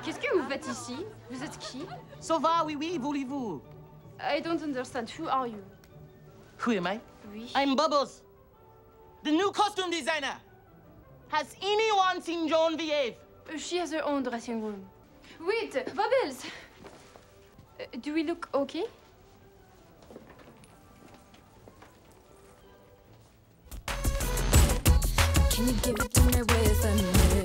Qu'est-ce que vous faites ici? Vous êtes qui? Ça va, oui, oui, voulez-vous? I don't understand. Who are you? Who am I? Oui. I'm Bubbles, the new costume designer. Has anyone seen Joan behave? She has her own dressing room. Wait, Bubbles! Do we look okay? Can you give it to me with a minute?